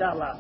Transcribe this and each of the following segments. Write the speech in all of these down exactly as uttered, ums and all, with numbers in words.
inşallah.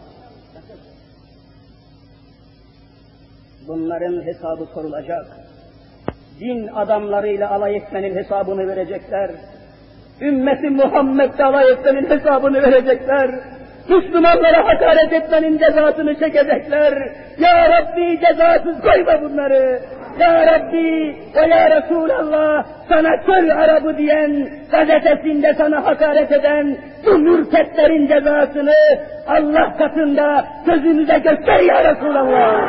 Bunların hesabı sorulacak. Din adamlarıyla alay etmenin hesabını verecekler. Ümmeti Muhammed'le alay etmenin hesabını verecekler. Müslümanlara hakaret etmenin cezasını çekecekler. Ya Rabbi cezasız koyma bunları. Ya Rabbi ve ya Resulallah sana kör Arabı diyen, gazetesinde sana hakaret eden bu mürtetlerin cezasını Allah katında gözümüze göster ya Resulallah.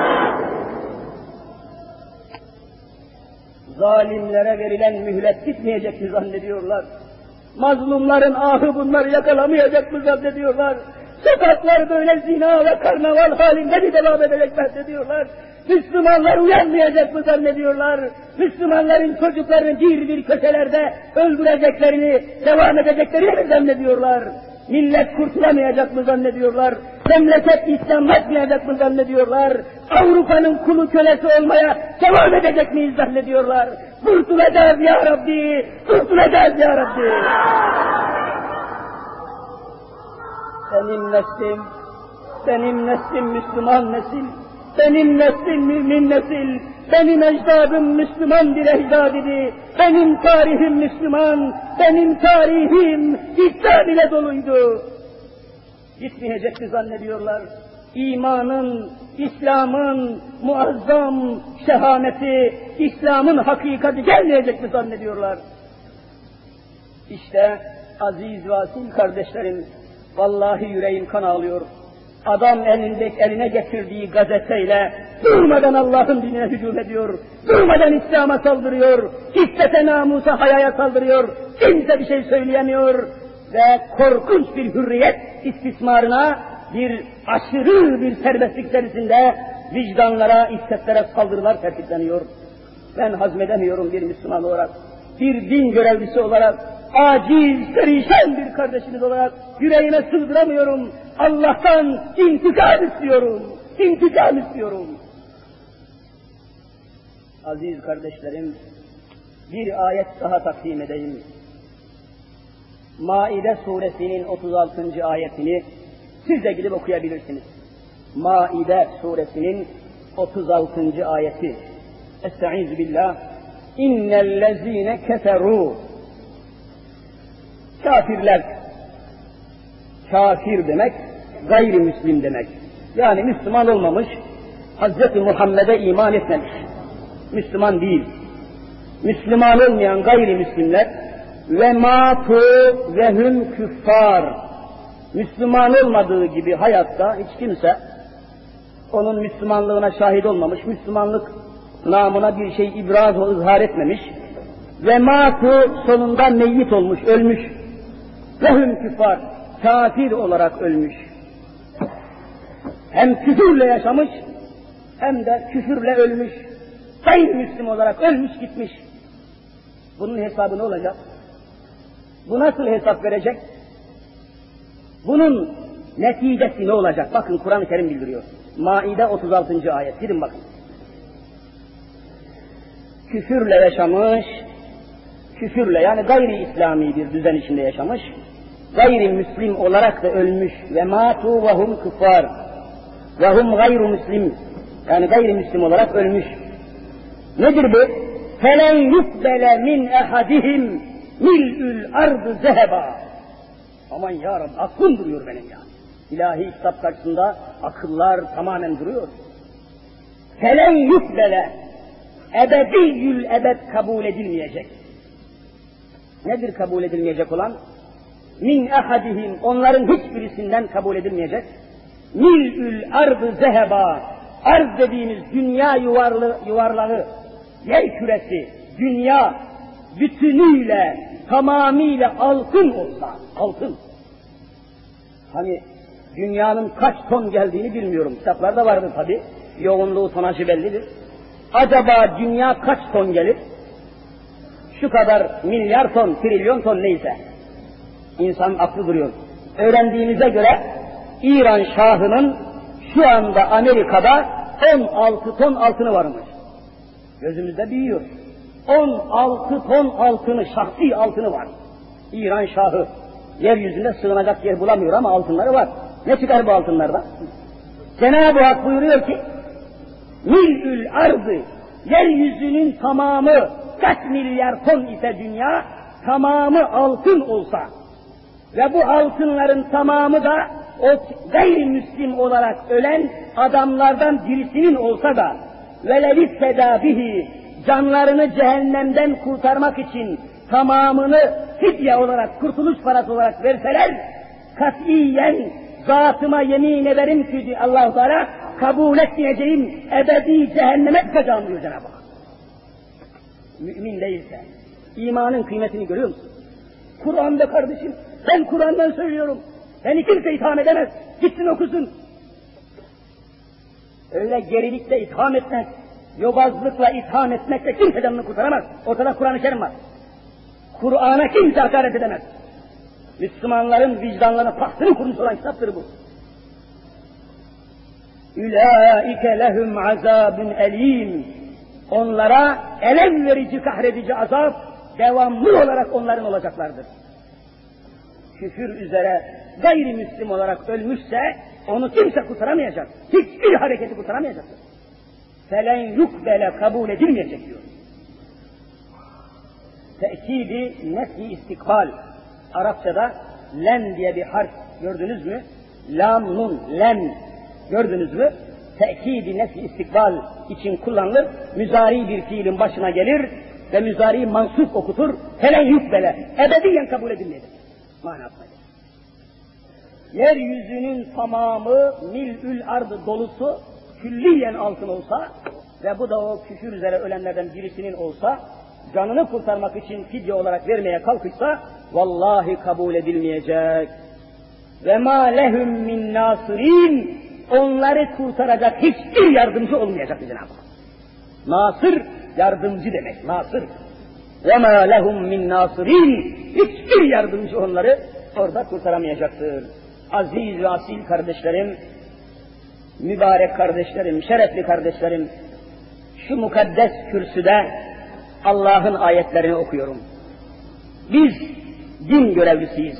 Zalimlere verilen mühlet bitmeyecek mi zannediyorlar? Mazlumların ahı bunları yakalamayacak mı zannediyorlar? Sokaklar böyle zina ve karnaval halinde mi devam edecek zannediyorlar? Müslümanlar uyanmayacak mı zannediyorlar? Müslümanların çocuklarını bir bir köşelerde öldüreceklerini, devam edeceklerini mi zannediyorlar? Millet kurtulamayacak mı zannediyorlar? Memleket İslamlaşmayacak mı zannediyorlar? Avrupa'nın kulu kölesi olmaya devam edecek miyiz zannediyorlar? Kurtulacağız ya Rabbi! Kurtulacağız ya Rabbi! Benim neslim, benim neslim Müslüman nesil, benim neslim mümin nesil, benim ecdadım Müslüman bir ecdad idi, benim tarihim Müslüman, benim tarihim İslam ile doluydu. Gitmeyecek mi zannediyorlar? İmanın, İslam'ın muazzam şehameti, İslam'ın hakikati gelmeyecek mi zannediyorlar? İşte aziz ve asil kardeşlerim, vallahi yüreğim kan ağlıyor. Adam elinde, eline getirdiği gazeteyle durmadan Allah'ın dinine hücum ediyor. Durmadan İslam'a saldırıyor. İffete, namusa, hayaya saldırıyor. Kimse bir şey söyleyemiyor. Ve korkunç bir hürriyet istismarına, bir aşırı bir serbestlik içerisinde vicdanlara, istetlere saldırılar tertipleniyor. Ben hazmedemiyorum bir Müslüman olarak, bir din görevlisi olarak, aciz, perişan bir kardeşiniz olarak yüreğime sığdıramıyorum. Allah'tan intikam istiyorum, intikam istiyorum. Aziz kardeşlerim, bir ayet daha takdim edeyim. Maide suresinin otuz altıncı ayetini siz de gidip okuyabilirsiniz. Maide suresinin otuz altıncı ayeti. Estaizu billah. İnnellezîne keferû. Kafirler. Kafir demek, gayrimüslim demek. Yani Müslüman olmamış, Hazreti Muhammed'e iman etmemiş. Müslüman değil. Müslüman olmayan gayrimüslimler ve mâtu ve hüm küffâr. Müslüman olmadığı gibi hayatta hiç kimse onun Müslümanlığına şahit olmamış, Müslümanlık namına bir şey ibraz ve ızhar etmemiş ve mâtu sonunda meyyit olmuş, ölmüş. Ve hüm küffâr, kafir olarak ölmüş. Hem küfürle yaşamış, hem de küfürle ölmüş. Gayrimüslim olarak ölmüş gitmiş. Bunun hesabı ne olacak? Bu nasıl hesap verecek? Bunun neticesi ne olacak? Bakın Kur'an-ı Kerim bildiriyor. Maide otuz altıncı ayet. Gidin bakın. Küfürle yaşamış, küfürle yani gayri İslami bir düzen içinde yaşamış, gayrimüslim olarak da ölmüş ve matu ve hum küffar ve hum gayru müslim yani gayrimüslim olarak ölmüş. Nedir bu? فَلَنْ يُقْبَلَ مِنْ اَحَدِهِمْ مِلْءُ الْاَرْضِ زَهَبًا. Aman ya Rabbi, aklım duruyor benim ya. İlahi kitap karşısında akıllar tamamen duruyor. فَلَنْ يُقْبَلَ ebediyyül ebed kabul edilmeyecek. Nedir kabul edilmeyecek olan? Min ahadihim, onların hiçbirisinden kabul edilmeyecek. Mil'ül ardı zeheba, arz dediğimiz dünya yuvarlı, yuvarlağı, yer küresi, dünya bütünüyle, tamamıyla altın olsa, altın. Hani dünyanın kaç ton geldiğini bilmiyorum, kitaplarda vardır tabi, yoğunluğu tonajı bellidir. Acaba dünya kaç ton gelir? Şu kadar milyar ton, trilyon ton neyse. İnsanın aklı duruyor. Öğrendiğimize göre İran Şahı'nın şu anda Amerika'da on altı ton altını varmış. Gözümüzde büyüyor. on altı ton altını, şahsi altını var. İran Şahı. Yeryüzünde sığınacak yer bulamıyor ama altınları var. Ne çıkar bu altınlardan? Cenab-ı Hak buyuruyor ki, mil'ül arzı, yeryüzünün tamamı kaç milyar ton ise dünya, tamamı altın olsa ve bu altınların tamamı da o gayrimüslim olarak ölen adamlardan birisinin olsa da velevis fedabihi, canlarını cehennemden kurtarmak için tamamını fidye olarak, kurtuluş parası olarak verseler, katiyen zatıma yemin ederim ki Allah-u Teala kabul etmeyeceğim, ebedi cehenneme tıkacağım diyor Cenab-ı Hak. Mümin değilse, imanın kıymetini görüyor musun? Kur'an'da kardeşim, ben Kur'an'dan söylüyorum, beni kimse itham edemez, gitsin okusun. Öyle gerilikle itham etmek, yobazlıkla itham etmekle kimse canını kurtaramaz. Ortada Kur'an-ı Kerim var. Kur'an'a kimse hakaret edemez. Müslümanların vicdanlarına tahtını kurmuş olan kitaptır bu. Ulaike lehum azabun elim. Onlara elem verici, kahredici azap devamlı olarak onların olacaklardır. Küfür üzere gayrimüslim olarak ölmüşse onu kimse kurtaramayacak. Hiçbir hareketi kurtaramayacaktır. Felen yukbele kabul edilmeyecek diyor. Tekidi nefi istikbal. Arapçada lem diye bir harf gördünüz mü? Lam, nun, lem gördünüz mü? Tekidi nefi istikbal için kullanılır. Müzari bir fiilin başına gelir ve müzari mansup okutur. Felen yukbele. Ebediyen kabul edilmeyecek. Manasına gelir. Yeryüzünün tamamı mil'ül ardı dolusu külliyen altın olsa ve bu da o küfür üzere ölenlerden birisinin olsa, canını kurtarmak için fidye olarak vermeye kalkışsa, vallahi kabul edilmeyecek. Ve ma lehum min nasirin, onları kurtaracak hiçbir yardımcı olmayacak Cenab-ı Hak. Nasır, yardımcı demek, nasır. Ve ma lehum min nasirin, hiçbir yardımcı onları orada kurtaramayacaktır. Aziz ve asil kardeşlerim, mübarek kardeşlerim, şerefli kardeşlerim, şu mukaddes kürsüde Allah'ın ayetlerini okuyorum. Biz din görevlisiyiz.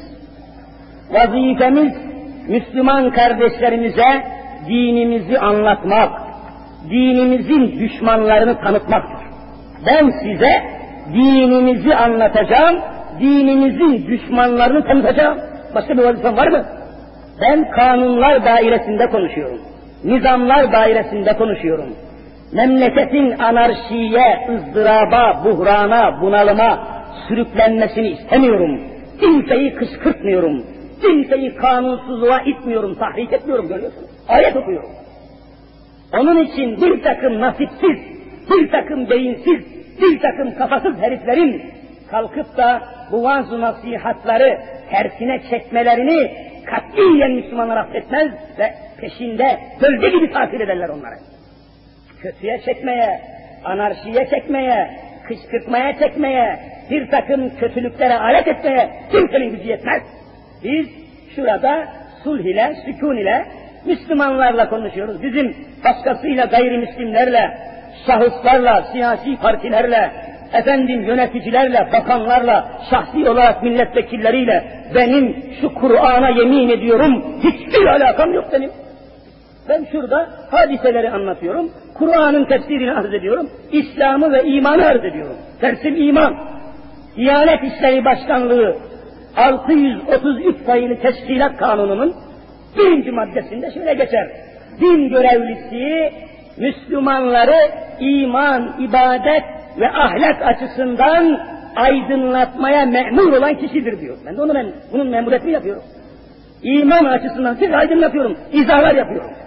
Vazifemiz Müslüman kardeşlerimize dinimizi anlatmak, dinimizin düşmanlarını tanıtmaktır. Ben size dinimizi anlatacağım, dinimizin düşmanlarını tanıtacağım. Başka bir vazifem var mı? Ben kanunlar dairesinde konuşuyorum. Nizamlar dairesinde konuşuyorum. Memleketin anarşiye, ızdıraba, buhrana, bunalıma sürüklenmesini istemiyorum. Kimseyi kışkırtmıyorum. Kimseyi kanunsuzluğa itmiyorum, tahrik etmiyorum, görüyorsunuz. Ayet okuyorum. Onun için bir takım nasipsiz, bir takım beyinsiz, bir takım kafasız heriflerin kalkıp da bu vaaz-ı nasihatları tersine çekmelerini katiyen Müslümanlar affetmez ve peşinde bölge gibi takip ederler onları. Kötüye çekmeye, anarşiye çekmeye, kışkırtmaya çekmeye, bir takım kötülüklere alet etmeye kimsenin gücü yetmez. Biz şurada sulh ile, sükun ile Müslümanlarla konuşuyoruz. Bizim başkasıyla, gayrimüslimlerle, şahıslarla, siyasi partilerle, efendim yöneticilerle, bakanlarla, şahsi olarak milletvekilleriyle benim şu Kur'an'a yemin ediyorum hiçbir alakam yok benim. Ben şurada hadiseleri anlatıyorum, Kur'an'ın tefsirini arz ediyorum, İslam'ı ve imanı arz ediyorum. Dersim iman. Diyanet İşleri Başkanlığı altı yüz otuz üç sayılı Teşkilat Kanunu'nun birinci maddesinde şöyle geçer. Din görevlisi Müslümanları iman, ibadet ve ahlak açısından aydınlatmaya memur olan kişidir diyor. Ben de onu ben, bunun memuriyetini yapıyorum. İman açısından sizi aydınlatıyorum, izahlar yapıyorum.